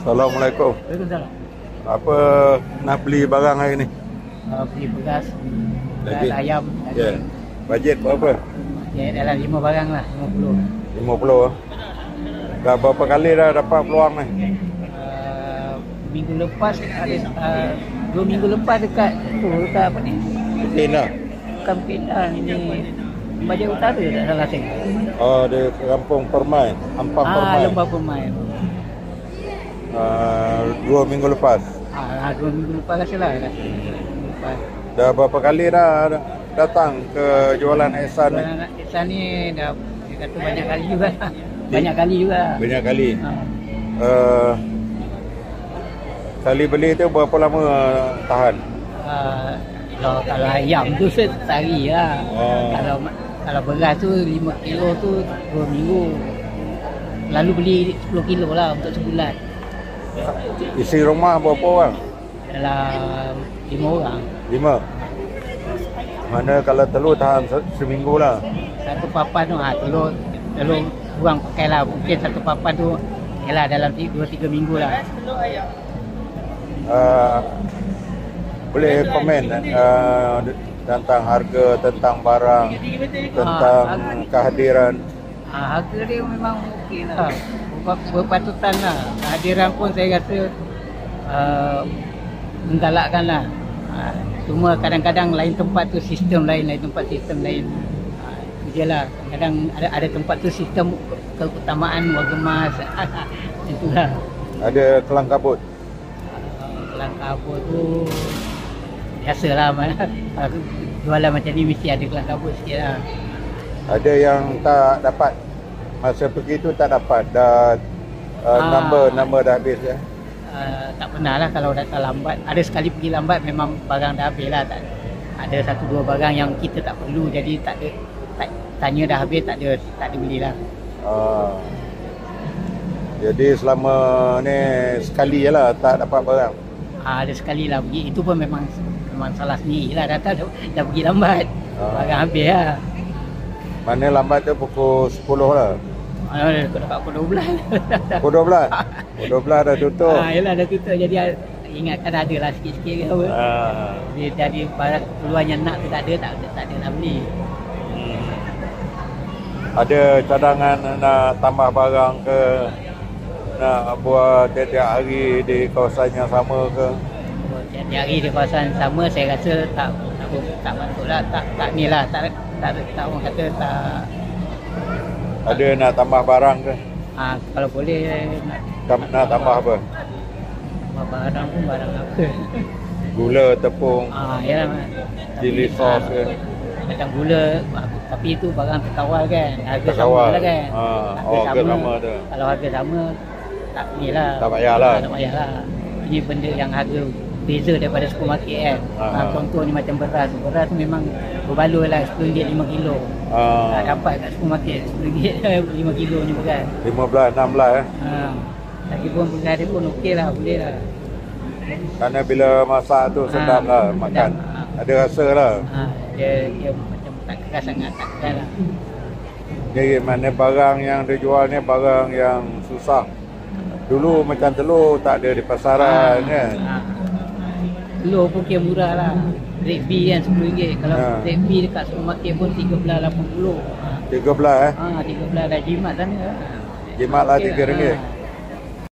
Assalamualaikum. Waalaikumsalam. Apa nak beli barang hari ni? Beli beras, Daging. ayam. Ya. Bajet berapa? Ya, dalam 5 barang lah, 50. 50. Dah berapa kali dah dapat peluang ni? Minggu lepas ada 2 minggu lepas dekat apa ni? Pindah. Bukan Pindah, ini Bajet Utara tak salah saya. Oh, di Kampung Permai, Ampang Permai. Lembah Permai. 2 minggu lepas. 2 minggu lepas rasalah. Lepas. Dah berapa kali dah datang ke jualan Ihsan ni? Jualan Ihsan ni dah dia kata banyak kali juga. Banyak kali juga. Banyak kali. Kali beli tu berapa lama tahan? Kalau ayam tu sehari lah. Kalau beras tu 5 kilo tu 2 minggu. Lalu beli 10 kilo lah untuk sebulan. Isi rumah berapa orang? Dalam 5 orang. 5. Mana kalau telur tahan seminggu lah. Satu papan tu telur kurang pakai lah. Mungkin satu papan tu yalah dalam 2-3 minggu lah. Boleh komen tentang harga, tentang barang, tentang kehadiran. Harga dia memang okey lah, berpatutan lah. Kehadiran pun saya rasa menggalakkan lah. Cuma kadang-kadang lain tempat tu sistem lain, lain tempat sistem lain. Itu je lah. Kadang ada tempat tu sistem keutamaan warga emas. Itulah. Ada kelang kabut. Kelang kabut tu biasalah. Jualan macam ni mesti ada kelang kabut sikit lah. Ada yang tak dapat, masa pergi tu tak dapat, dah number dah habis ya? Tak pernah lah kalau datang lambat. Ada sekali pergi lambat memang barang dah habis lah. Ada 1-2 barang yang kita tak perlu, jadi tak ada, tanya dah habis, tak ada belilah. Jadi selama ni sekali je lah tak dapat barang. Ada sekali lah pergi, itu pun memang salah sendiri lah, datang dah pergi lambat. Barang habis lah. Mana lambat tu pukul 10 lah. Dapat pukul 12. Pukul 12? Pukul 12 dah tutup. Yelah dah tutup, jadi ingatkan ada lah sikit-sikit ke apa. Jadi barang keperluan yang nak tu tak ada nak beli. Ada cadangan nak tambah barang ke, nak buat tiap-tiap hari di kawasan yang sama ke? Tiap-tiap hari di kawasan sama saya rasa tak patut lah, tak ni lah, tak orang kata tak. Ada nak tambah barang ke? Kalau boleh Nak tambah apa? Tambah barang pun barang apa? Gula, tepung, yalah, chili sauce ke? Macam gula, tapi itu barang terkawal kan, harga terkawal. Sama lah kan. Harga sama tu. Kalau harga sama tak ni lah, tak payahlah. Ini benda yang harga beza daripada supermarket kan. Contoh ni macam beras tu memang berbaloi lah, RM10 5 kilo. Tak dapat kat supermarket RM10 5 kilo ni beras. 15, 16 Lagipun beras dia pun okey lah, boleh lah. Kerana bila masak tu sedap lah makan. Ada rasa lah. Dia macam tak keras sangat, tak keras lah. Jadi mana barang yang dijual ni barang yang susah. Dulu macam telur tak ada di pasaran kan. Telur pun kira murah lah. Red B kan RM10. Kalau Red B dekat supermarket pun RM13.80. 13 13 dah jimat sana. Jimat lah okay RM3.